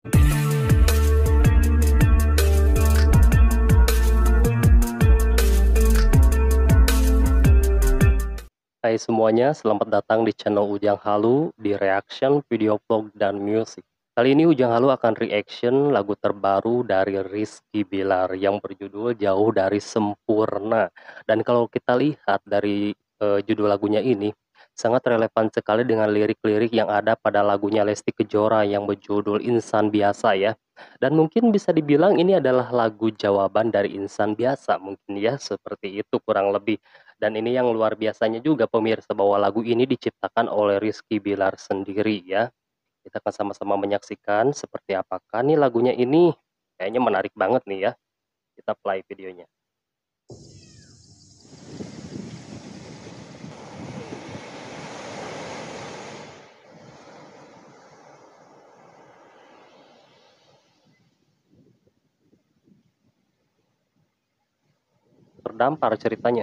Hai semuanya, selamat datang di channel Ujang Halu di reaction, video vlog, dan musik. Kali ini Ujang Halu akan reaction lagu terbaru dari Rizky Bilar yang berjudul Jauh Dari Sempurna. Dan kalau kita lihat dari judul lagunya ini, sangat relevan sekali dengan lirik-lirik yang ada pada lagunya Lesti Kejora yang berjudul Insan Biasa ya. Dan mungkin bisa dibilang ini adalah lagu jawaban dari insan biasa mungkin ya, seperti itu kurang lebih. Dan ini yang luar biasanya juga pemirsa, bahwa lagu ini diciptakan oleh Rizky Bilar sendiri ya. Kita akan sama-sama menyaksikan seperti apakah nih lagunya ini. Kayaknya menarik banget nih ya. Kita play videonya. Terdampar ceritanya.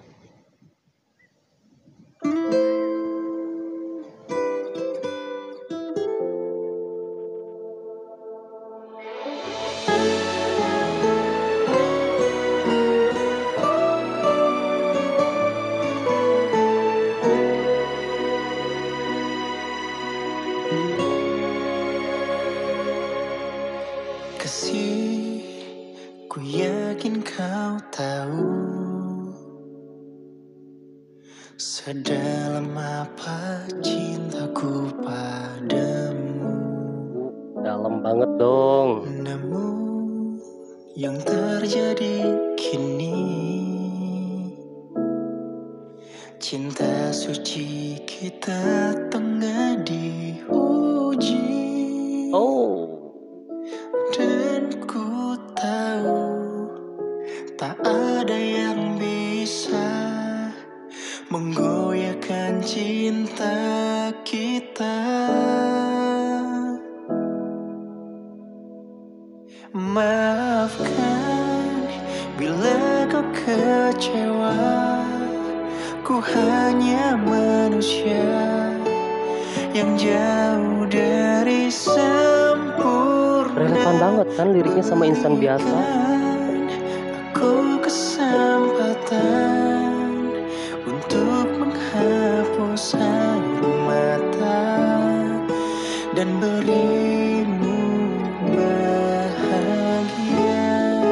Kasih, ku yakin kau tahu sedalam apa cintaku padamu. Dalam banget dong. Namun yang terjadi kini, cinta suci kita tengah diuji. Oh, Dan ku tahu tak ada yang bisa menggoyahkan cinta kita. Maafkan bila kau kecewa, ku hanya manusia yang jauh dari sempurna. relevan banget kan liriknya sama insan biasa. Aku kesempatan untuk menghapus air mata dan berimu bahagia.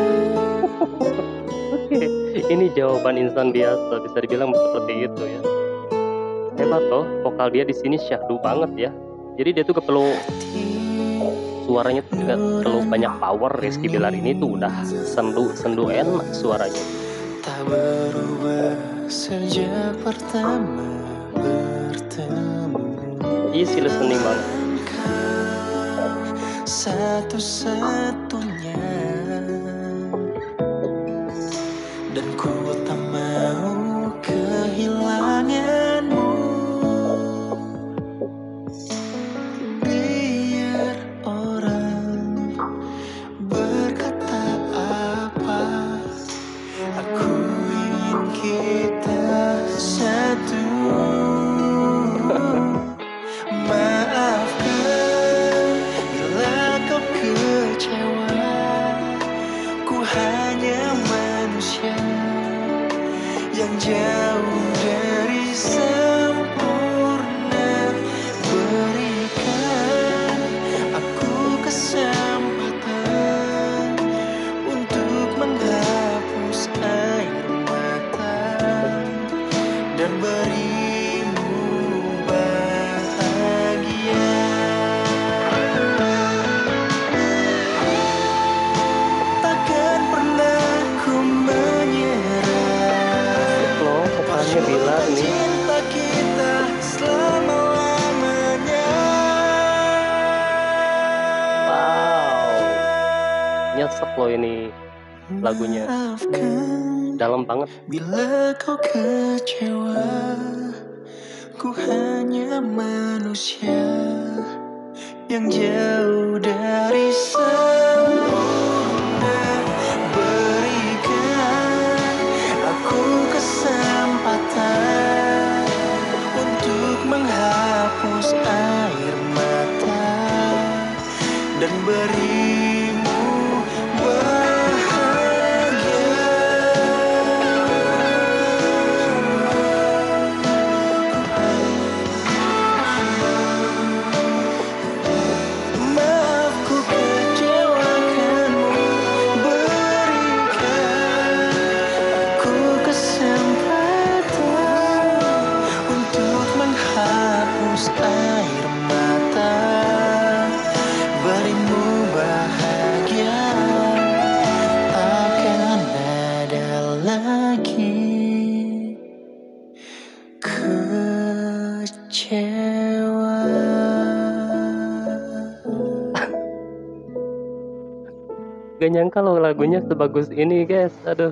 Oke, ini jawaban insan biasa, bisa dibilang seperti itu ya. Hebat loh, vokal dia di sini syahdu banget ya. Jadi dia tuh gak perlu, suaranya tuh gak terlalu banyak power. Rizky Bilar ini tuh udah sendu enak suaranya. Tak berubah sejak pertama bertemu. Easy listening banget. Satu-satunya, dan ku tak mau kehilanganmu. Biar orang berkata apa, aku ingin kita satu. Maafkan bila kau kecewa, ku hanya manusia yang jauh dari sempurna. Berikan aku kesempatan untuk menghapus air mata dan berimu bahagia. Takkan pernah ku menyerah. Loh, vokalnya Bilar nih. Cinta kita selama-lamanya. Wow, nyesek loh ini lagunya. Maafkan Dalam banget. bila kau kecewa, ku hanya manusia yang jauh dari sempurna. Berikan aku kesempatan untuk menghapus air mata dan berimu bahagia. Maaf ku kecewakanmu, berikan aku kesempatan untuk menghapus air mata, berimu bahagia. Akan ada lagi kecewa. Gak nyangka loh lagunya sebagus ini, guys. Aduh,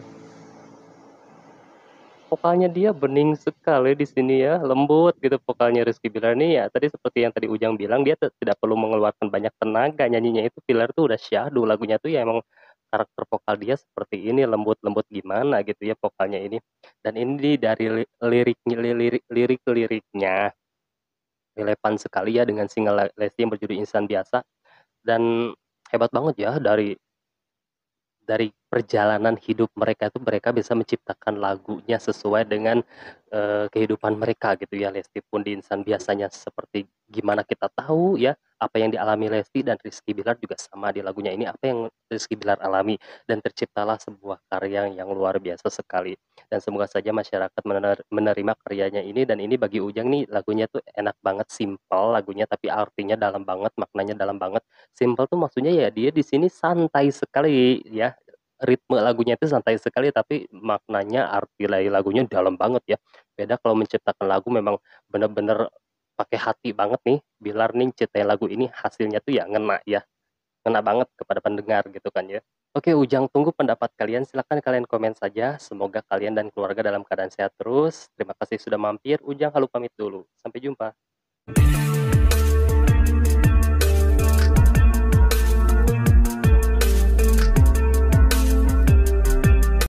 vokalnya dia bening sekali di sini ya, lembut gitu vokalnya Rizky Bilar nih ya. Tadi seperti yang tadi Ujang bilang, dia tidak perlu mengeluarkan banyak tenaga nyanyinya itu. Bilar tuh udah syahdu, lagunya tuh ya emang karakter vokal dia seperti ini, lembut-lembut gimana gitu ya vokalnya ini. Dan ini dari lirik-liriknya relevan sekali ya dengan single Lesti yang berjudul Insan Biasa. Dan hebat banget ya, dari perjalanan hidup mereka itu mereka bisa menciptakan lagunya sesuai dengan kehidupan mereka gitu ya. Lesti pun di Insan Biasanya seperti gimana kita tahu ya, apa yang dialami Lesti, dan Rizky Bilar juga sama di lagunya ini apa yang Rizky Bilar alami, dan terciptalah sebuah karya yang luar biasa sekali. Dan semoga saja masyarakat menerima karyanya ini. Dan ini bagi Ujang nih lagunya tuh enak banget, simple lagunya tapi artinya dalam banget, maknanya dalam banget. Simple tuh maksudnya ya dia di sini santai sekali ya, ritme lagunya itu santai sekali tapi maknanya, arti dari lagunya dalam banget ya. Beda kalau menciptakan lagu memang bener-bener pakai hati banget nih. Bilar nih ciptain lagu ini hasilnya tuh ya ngena ya, ngena banget kepada pendengar gitu kan ya. Oke Ujang, tunggu pendapat kalian, silahkan kalian komen saja. Semoga kalian dan keluarga dalam keadaan sehat terus. Terima kasih sudah mampir. Ujang Halu pamit dulu, sampai jumpa.